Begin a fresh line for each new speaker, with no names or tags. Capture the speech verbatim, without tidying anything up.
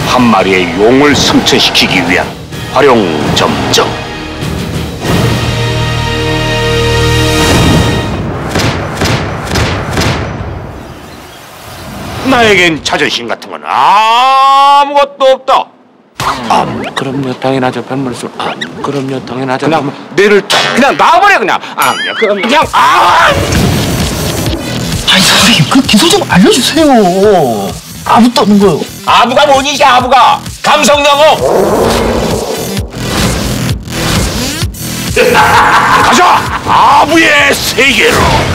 한 마리의 용을 성취시키기 위한 활용점정. 나에겐 자존심 같은 건 아무것도 없다.
아, 그럼요, 당연하죠, 변물수. 아, 그럼요, 당연하죠.
그냥 뇌를 그냥 놔버려 그냥. 아, 그냥 그냥 아!
아니 선생님 그 기술 좀 알려주세요. 아부 떠는 거요.
아부가 뭐니 이게 아부가? 감성 영어. 가자, 아부의 세계로.